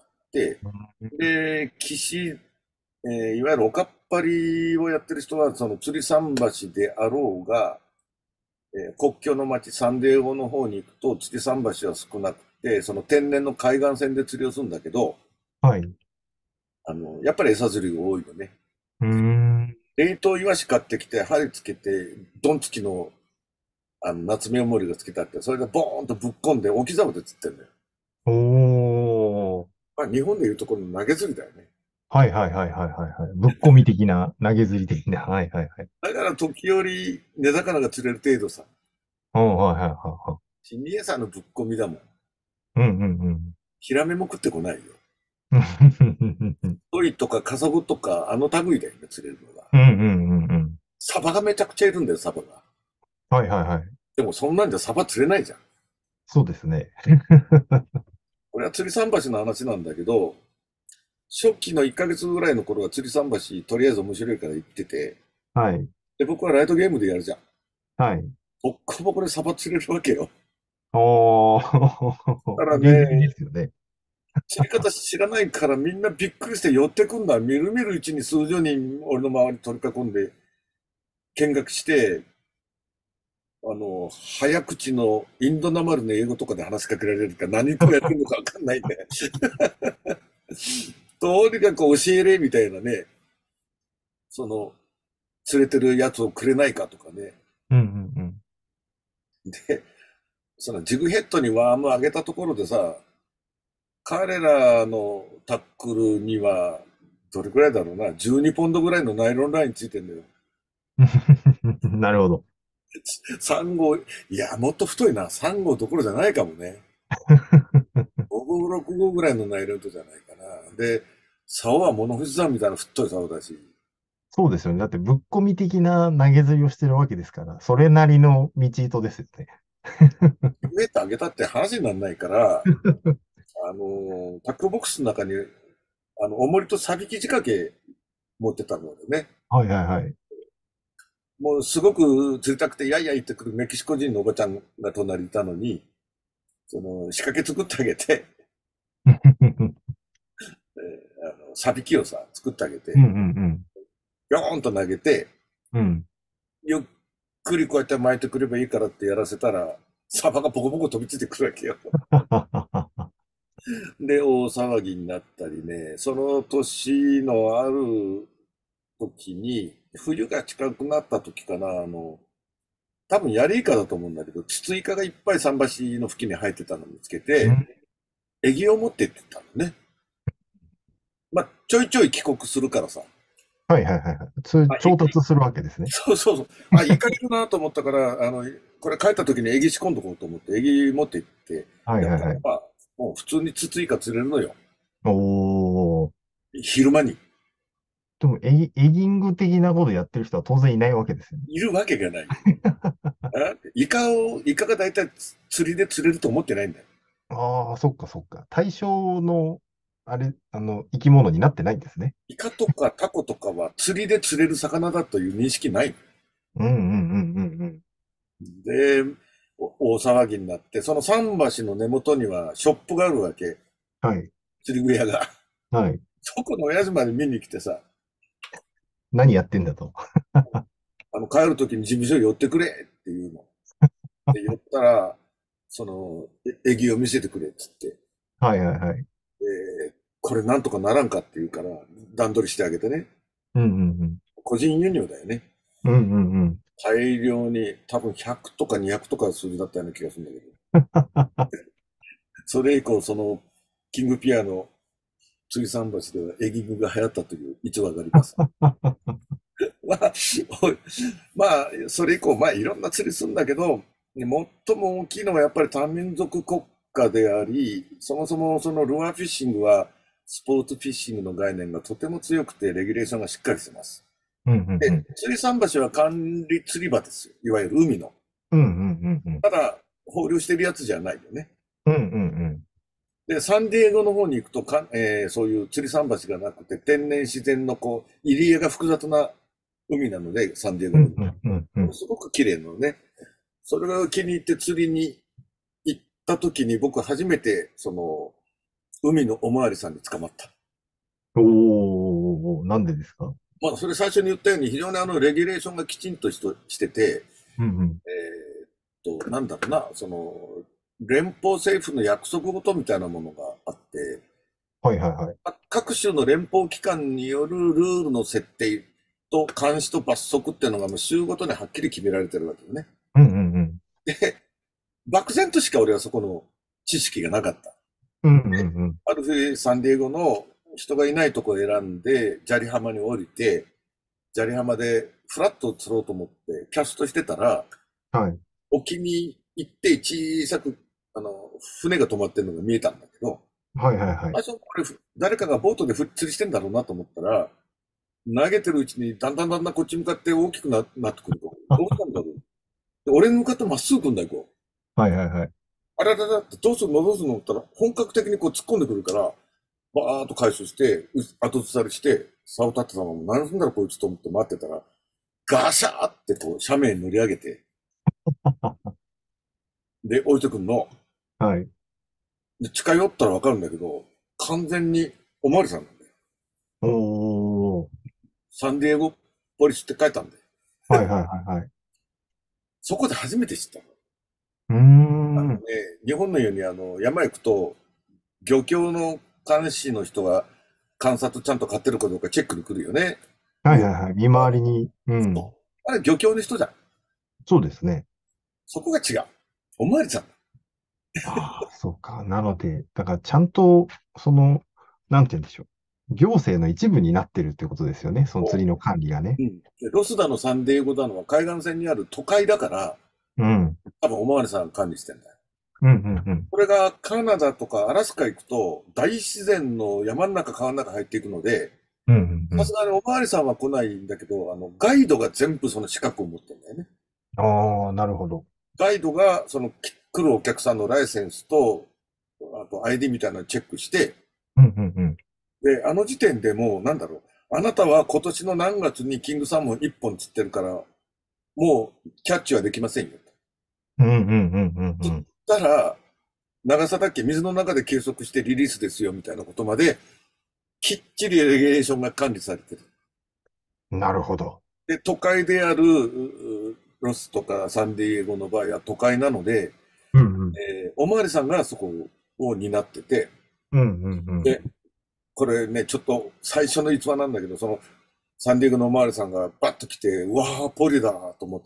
で、岸、えーいわゆるおかっぱりをやってる人は、その釣り桟橋であろうが、えー国境の町サンデーゴの方に行くと釣り桟橋は少なくて、その天然の海岸線で釣りをするんだけど、 はい。うあの、やっぱり餌釣りが多いよね。 ーん。 冷凍イワシ買ってきて、針つけて、ドンつきの、あの、夏目おもりがつけてあって、それでボーンとぶっ込んで置き竿で釣ってんだよ。 おー。 まあ、日本でいうところの投げ釣りだよね。 はいはいはいはいはいはい。ぶっこみ的な、投げ釣り的な。はいはいはい。 だから時折、根魚が釣れる程度さ。 おー、はいはいはいはシニエさんのぶっ込みだもん。 い。うんうんうん。 ヒラメも食ってこないよ。 うんうんトイとかカサゴとか、あの類だよね、釣れるのが。 うんうんうん。 サバがめちゃくちゃいるんだよ、サバが。 はいはいはい。 でもそんなんじゃサバ釣れないじゃん。 そうですね。 これは釣り桟橋の話なんだけど、初期のいっかげつぐらいの頃は釣り桟橋、とりあえず面白いから行ってて、 はい。 で、僕はライトゲームでやるじゃん。 はい。 ボッコボコでサバ釣れるわけよ。 おー。 だから芸術でね、 すよね。 釣り方知らないからみんなびっくりして寄ってくんだ。みるみるうちに数十人俺の周り取り囲んで見学して、あの、早口のインドなまりの英語とかで話しかけられるか何言ってやってるのかわかんないんで。とにかく教えれみたいなね、その、連れてるやつをくれないかとかね。 うんうんうん。 で、そのジグヘッドにワーム上げたところでさ、彼らのタックルには、どれくらいだろうな、じゅうにポンドぐらいのナイロンラインついてんだよ。 なるほど。 さん号、いや、もっと太いな。さん号どころじゃないかもね。ご号、ろく号ぐらいのナイロンとじゃないかな。で、竿は物富士山みたいな太い竿だし、 そうですよね。だってぶっこみ的な投げ釣りをしてるわけですから、それなりの道糸ですよね。 上って上げたって話にならないから、あの、タックルボックスの中に、あの、重りとサビ生地掛け持ってたのでね。 はいはいはい。 もうすごく釣りたくて、やいや言ってくるメキシコ人のおばちゃんが隣にいたのに、その、仕掛け作ってあげて、えーあの、サビキをさ、作ってあげて、 うんうんビョーンと投げて、 うん。うん。 ゆっくりこうやって巻いてくればいいからってやらせたら、サバがボコボコ飛びついてくるわけよ。で、大騒ぎになったりね、その年のある時に、冬が近くなった時かな、あの、多分ヤリイカだと思うんだけど、ツツイカがいっぱい桟橋の付近に生えてたのを見つけて、エギを持ってってったのね。まあ、ちょいちょい帰国するからさ。 はいはいはいはい。つあ、い調達するわけですね。 そうそうそう。あ、イカいるなと思ったから、あの、これ帰った時にエギ仕込んどこうと思って、エギ持って行って、やっはいはいはい。 たらまあ、もう普通にツツイカ釣れるのよ。 おー。 昼間に。 でもエギ、エギング的なことやってる人は当然いないわけですよね。 いるわけがないよ。あイカを、イカが大体釣りで釣れると思ってないんだよ。 ああ、そっかそっか。対象の、あれ、あの、生き物になってないんですね。 イカとかタコとかは釣りで釣れる魚だという認識ないうんうんうんうんうん。 の。で、お大騒ぎになって、その桟橋の根元にはショップがあるわけ。 はい。 釣り具屋が。 はい。 そこの親父まで見に来てさ、 何やってんだと。 あの、帰るときに事務所寄ってくれっていうの。で、寄ったら、その、えエギを見せてくれっつって、 はいはいはい。 えーこれなんとかならんかって言うから、段取りしてあげてね。 うんうんうん。 個人輸入だよね。 うんうんうん。 大量に、多分ひゃくとかにひゃくとか数字だったような気がするんだけど。それ以降、その、キングピアの釣り桟橋ではエギングが流行ったという逸話があります。まあ、おいまあ、それ以降、まあ、いろんな釣りするんだけど、最も大きいのはやっぱり多民族国家であり、そもそもそのルアーフィッシングはスポーツフィッシングの概念がとても強くて、レギュレーションがしっかりしてます。 うんうんうで、 ん。 釣り桟橋は管理釣り場ですよ。いわゆる海の。 うんうんうんうん。 ただ、放流してるやつじゃないよね。 うんうんうん。 で、サンディエゴの方に行くとか、えーそういう釣り桟橋がなくて、天然自然のこう、入り江が複雑な海なので、サンディエゴの海。 うんうんうんうん。 すごく綺麗なのね。それが気に入って釣りに行った時に、僕初めて、その、海のおまわりさんに捕まった。 おー、なんでですか？ まあ、それ最初に言ったように、非常にあの、レギュレーションがきちんとしとしてて、 うんうん。 えーっと、なんだろうな、その、連邦政府の約束事みたいなものがあって、 はいはいはい。 か各州の連邦機関によるルールの設定と監視と罰則っていうのがもう州ごとにはっきり決められてるわけよね。 うんうんうん。 で、漠然としか俺はそこの知識がなかった。 うんうんうん。 ある日、サンディエゴの人がいないとこを選んで、砂利浜に降りて、砂利浜でフラットを釣ろうと思ってキャストしてたら、 はい。 沖に行って小さく、あの、船が止まってるのが見えたんだけど、 はいはいはい。 最初これ誰かがボートで釣りしてんだろうなと思ったら、投げてるうちにだんだんだんだんこっち向かって大きくな、なってくると、どうしたんだろう。で俺に向かってまっすぐ来んだよ、こう。 はいはいはい。 あらららってどうするのどうするのって言ったら、本格的にこう突っ込んでくるから、バーっと回収して、う後ずさりして、竿立ってたまま、何すんだろうこいつと思って待ってたら、ガシャーってこう斜面に乗り上げて、で、置いてくんの。 はい。 で、近寄ったらわかるんだけど、完全におまわりさんなんだよ。 おー。 サンディエゴポリスって書いたんだよ。 はいはいはいはい。 そこで初めて知ったの。 うーん。 ね、日本のようにあの山行くと、漁協の監視の人が観察ちゃんと買ってるかどうかチェックに来るよね。 はいはいはい。見回りに。うん。 あれ漁協の人じゃん。 そうですね。 そこが違う。おまわりさんだ。 ああ、そうか。なので、だからちゃんと、その、なんて言うんでしょう。行政の一部になってるってことですよね。その釣りの管理がね。 うん、でロスだのサンディエゴだのは海岸線にある都会だから、 うん。 多分おまわりさん管理してんだよ。 うんうんうん。 これがカナダとかアラスカ行くと大自然の山の中川の中入っていくので、 うんうんうん。 さすがにおまわりさんは来ないんだけど、あの、ガイドが全部その資格を持ってるんだよね。 ああ、なるほど。 ガイドがそのき来るお客さんのライセンスと、あと アイディー みたいなのをチェックして、 うんうんうん。 で、あの時点でもうなんだろう。あなたは今年の何月にキングサーモンいっぽん釣ってるから、もうキャッチはできませんよ。 うんうんうんうんう釣っん。 たら、長さだけ水の中で計測してリリースですよみたいなことまで、きっちりレギュレーションが管理されてる。 なるほど。 で、都会であるううロスとかサンディエゴの場合は都会なので、 うんうん。 えーおまわりさんがそこを担ってて、 うんうんうん。 で、これね、ちょっと最初の逸話なんだけど、そのサンディエゴのおまわりさんがバッと来て、うわー、ポリだと思って、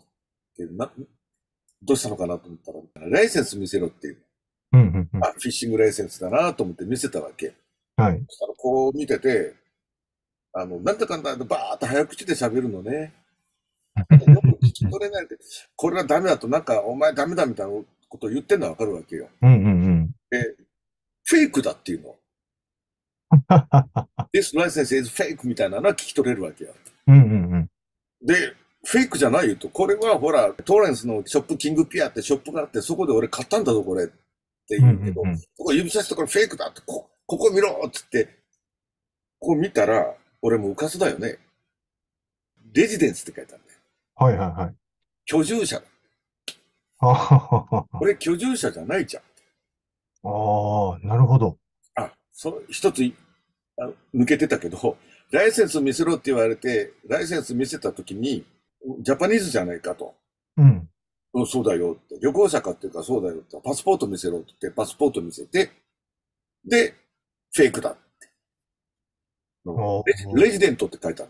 な、どうしたのかなと思ったら、ライセンス見せろっていう。 うんうんうん。 あ、フィッシングライセンスだなと思って見せたわけ。 はい。 そしたらこう見てて、あの、なんだかんだバーっと早口で喋るのね。よく聞き取れないで、これはダメだと、なんか、お前ダメだみたいなことを言ってんのはわかるわけよ。 うんうんうん。 で、フェイクだっていうの。This license is fake みたいなのは聞き取れるわけよ。 うんうんうん。 で、フェイクじゃないよと。これはほら、トーレンスのショップ、キングピアってショップがあって、そこで俺買ったんだぞ、これ。ってうん言うけど、 うんうん。 そこ指さしてこれフェイクだって、こ、ここ見ろっつって、ここ見たら、俺もうかすだよね。レジデンスって書いてあるんだよ。 はいはいはい。 居住者だ。 あはははは。 これ居住者じゃないじゃん。 ああ、なるほど。 あ、その一ついあ抜けてたけど、ライセンス見せろって言われて、ライセンス見せたときに、ジャパニーズじゃないかと。 うん。 うん、そうだよって。旅行者かっていうかそうだよって。パスポート見せろって言って、パスポート見せて、で、フェイクだって。うんおレジ、レジデントって書いてあるんだよ。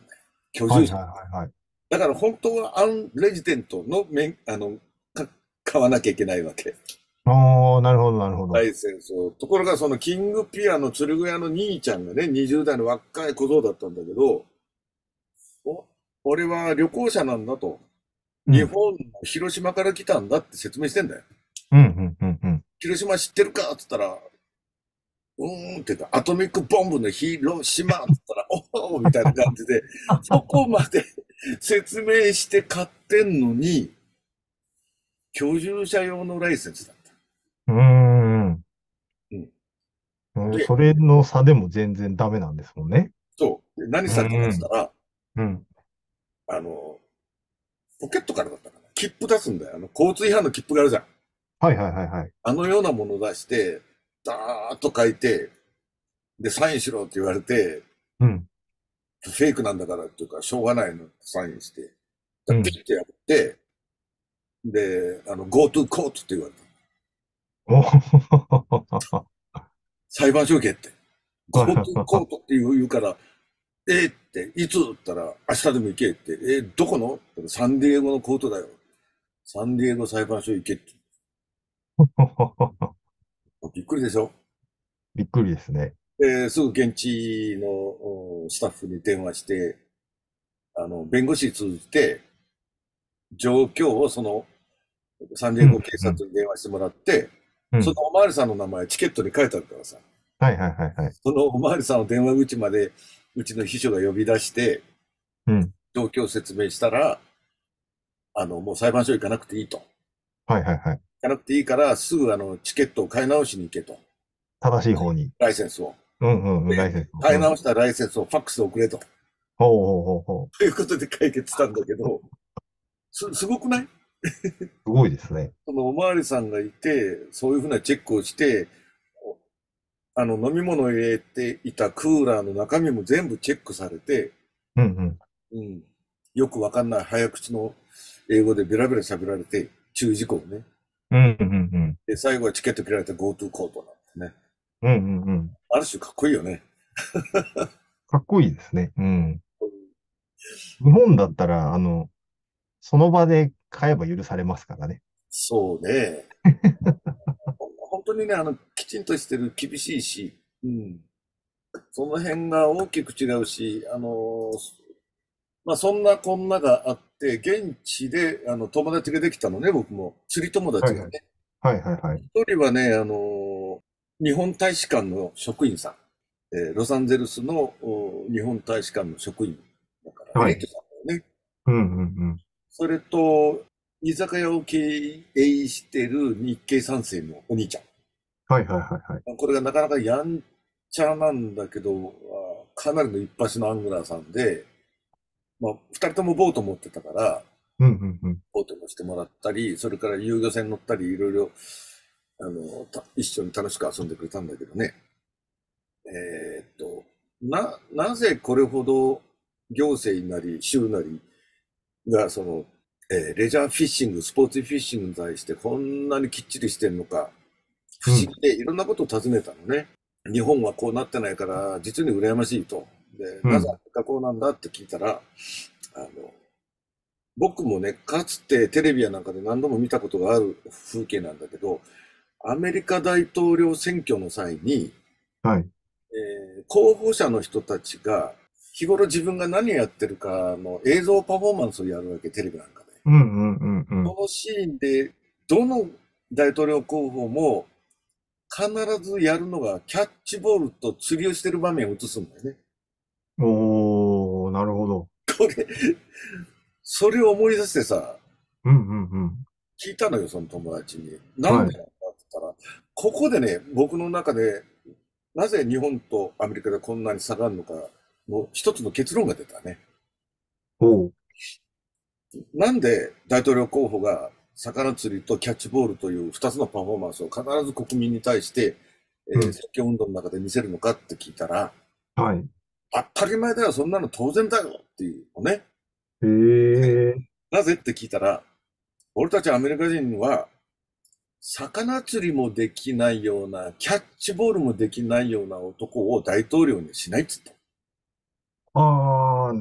居はいはい住者。 はいはい。 だから本当はアンレジデントの免、あの、か買わなきゃいけないわけ。 ああ、なるほどなるほど。 ライセンスを。ところがそのキングピアの鶴屋の兄ちゃんがね、にじゅう代の若い小僧だったんだけど、お、俺は旅行者なんだと。 うん。 日本の広島から来たんだって説明してんだよ。 うんうんうんうん。 広島知ってるかって言ったら、うーんって言ったら、アトミックボンブの広島って言ったら、おおみたいな感じで、そこまで説明して買ってんのに、居住者用のライセンスだった。 うーん。 うん。 うん、 で、 それの差でも全然ダメなんですもんね。 そう。で何うされたかって言ん。 ったら、 うん。 あの、ポケットからだったかな。切符出すんだよ。あの、交通違反の切符があるじゃん。 はいはいはいはい。 あのようなものを出して、ダーッと書いて、で、サインしろって言われて、 うん。 フェイクなんだからっていうか、しょうがないのサインして、でピうん。 ッてやって、で、あの、go to court って言われた。 おは裁判所行けって。go は to は court って言う言うから、えーって、いつって言ったら、明日でも行けって、えーどこのって言ったらサンディエゴのコートだよ。サンディエゴ裁判所行けって。 はびっくりでしょ。 びっくりですね。 で、すぐ現地のおスタッフに電話して、あの、弁護士通じて、状況をその、サンディエゴうん。うん。 警察に電話してもらって、そのうん。 おまわりさんの名前、チケットに書いてあるからさ、 はいはいはいはい。 そのおまわりさんを電話口まで、うちの秘書が呼び出して、 うん。 状況を説明したら、あの、もう裁判所行かなくていいと。 はいはいはい。 行かなくていいから、すぐあの、チケットを買い直しに行けと。 正しい方に。 ライセンスを。 うんうんうん。ライセンで、 スを。うん。 買い直したライセンスをファックスで送れと。 ほうほうほうほう。 ということで解決したんだけど、す、すごくない？ すごいですね。 そのおまわりさんがいて、そういうふうなチェックをして、あの、飲み物を入れていたクーラーの中身も全部チェックされて、 うんうん。 うん、よくわかんない早口の英語でベラベラ喋られて、注意事項をね。 うんうんうん。 で、最後はチケット切られて GoTo コートなんですね。 うんうんうん。 ある種かっこいいよね。 かっこいいですね。うん。日本だったら、あの、その場で買えば許されますからね。 そうね。本当にね、あの、きちんとしてる、厳しいし、うん。その辺が大きく違うし、あの、まあそんなこんながあって、現地であの友達ができたのね、僕も。釣り友はいはい。 達がね。 はいはいはい。 一人はね、あの、日本大使館の職員さん。えーロサンゼルスのお日本大使館の職員だから、エはい。 リートさんだよね。 うんうんうん。 それと、居酒屋を経営してる日系三世のお兄ちゃん。 はいはいはいはい。 これがなかなかやんちゃなんだけど、あかなりの一発のアングラーさんで、まあ、二人ともボート持ってたから、 うんうんうん。 ボート乗してもらったり、それから遊漁船乗ったり、いろいろ、あの、た一緒に楽しく遊んでくれたんだけどね。えーっと、な、なぜこれほど行政なり州なりが、その、えーレジャーフィッシング、スポーツフィッシングに対してこんなにきっちりしてんのか、不うん。 思議でいろんなことを尋ねたのね。日本はこうなってないから、実に羨ましいと。で、なぜアうん。 メリカこうなんだって聞いたら、あの、僕もね、かつてテレビやなんかで何度も見たことがある風景なんだけど、アメリカ大統領選挙の際に、 はい。 えー候補者の人たちが、日頃自分が何をやってるかの映像パフォーマンスをやるわけ、テレビなんかで。 うんうんうんうん。 そのシーンで、どの大統領候補も必ずやるのがキャッチボールと釣りをしてる場面を映すんだよね。 おー、なるほど。 これ、それを思い出してさ、 うんうんうん。 聞いたのよ、その友達に。なんはい。 でなんだって言ったら、ここでね、僕の中で、なぜ日本とアメリカでこんなに差があるのかの一つの結論が出たね。 おー。 なんで大統領候補が魚釣りとキャッチボールという二つのパフォーマンスを必ず国民に対して、えーうん。 選挙運動の中で見せるのかって聞いたら、 はい。 当たり前だよ、そんなの当然だよっていうのね。 へえ。 なぜって聞いたら、俺たちアメリカ人は、魚釣りもできないような、キャッチボールもできないような男を大統領にしないっつった。 あー、なるほど。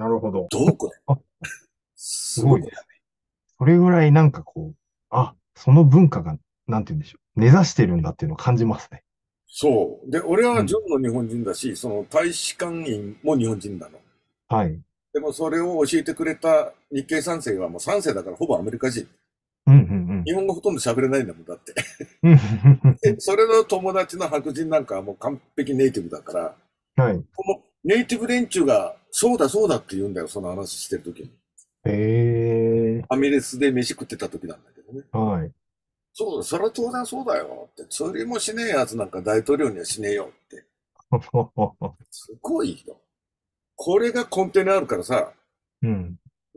るほど。 どうこれ。 あ、すすごいね。 ごいです。それぐらいなんかこう、あ、その文化が、なんて言うんでしょう。根ざしてるんだっていうのを感じますね。 そう。で、俺はうん。 純の日本人だし、その大使館員も日本人なの。 はい。 でもそれを教えてくれた日系さん世はもうさん世だからほぼアメリカ人。 うん、うん、 日本語ほとんど喋れないんだもんだって。 うん。 で、それの友達の白人なんかはもう完璧ネイティブだから、 はい。 このネイティブ連中が、そうだそうだって言うんだよ、その話してる時に。 へえ。 ファミレスで飯食ってた時なんだけどね。 はい。 そうだ、それは当然そうだよって。釣りもしねえやつなんか大統領にはしねえよって。すごいよ。これが根底にあるからさ、 うん。 うん、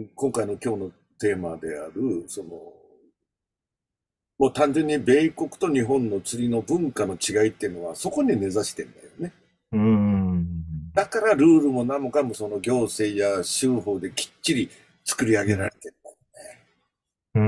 今回の今日のテーマである、その、もう単純に米国と日本の釣りの文化の違いっていうのはそこに根ざしてんだよね。 うーん。 だからルールも何もかもその行政や州法できっちり作り上げられてる。 うん、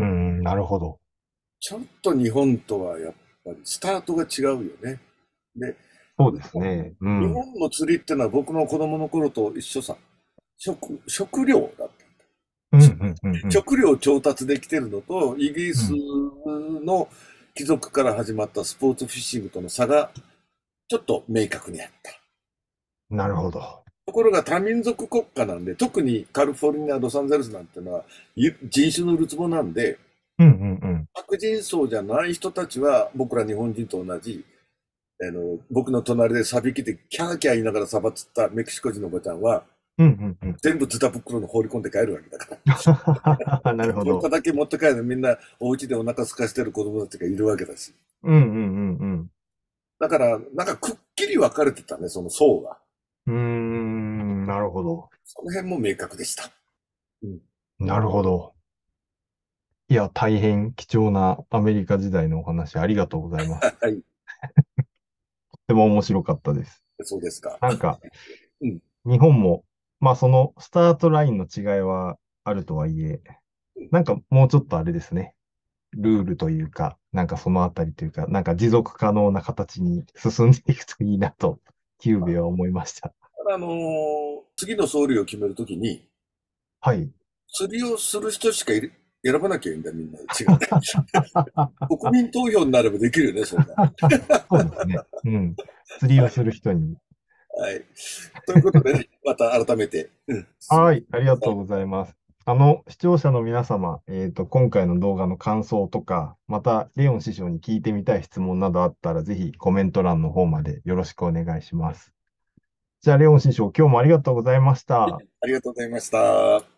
なるほど。 ちょっと日本とはやっぱりスタートが違うよね。で、 そうですね。う日ん。 本の釣りってのは僕の子供の頃と一緒さ。食、食料だった。 うん、うん、うん、うん。 食料調達できてるのと、イギリスうんの貴族から始まったスポーツフィッシングとの差がちょっと明確にあった。 なるほど。 ところが多民族国家なんで、特にカリフォルニア、ロサンゼルスなんてのは人種のるつぼなんで、 うん、うん、うん。 白人層じゃない人たちは僕ら日本人と同じ、あの、僕の隣でサビキでキャーキャー言いながらサバ釣ったメキシコ人のおばちゃんは、 うん、うん、 全部ズタ袋に放り込んで帰るわけだから。 うん。なるほど。 本当だけ持って帰るみんなお家でお腹空かしてる子供たちがいるわけだし。 うん、うん、うん、 だから、なんかくっきり分かれてたね、その層が。 うん。うーん、なるほど。 その辺も明確でした。うん。 なるほど。いや、大変貴重なアメリカ時代のお話ありがとうございます。 はい。 とても面白かったです。 そうですか。 なんか、 うん。 日本も、まあそのスタートラインの違いはあるとはいえ、なんかもうちょっとあれですね。ルールというか、なんかそのあたりというか、なんか持続可能な形に進んでいくといいなと、キューベは思いました。 ただあのー次の総理を決めるときに、 はい。 釣りをする人しかいる選ばなきゃいいんだ、みんな。違う。国民投票になればできるよね、そんな。 そうですね。うん。釣りをする人に。 はい。ということでね、また改めて、うん、質問はい。ありがはい。 とうございます。あの、視聴者の皆様、えっと、今回の動画の感想とか、また、レオン師匠に聞いてみたい質問などあったら、ぜひコメント欄の方までよろしくお願いします。じゃあ、レオン師匠、今日もありがとうございました。 ありがとうございました。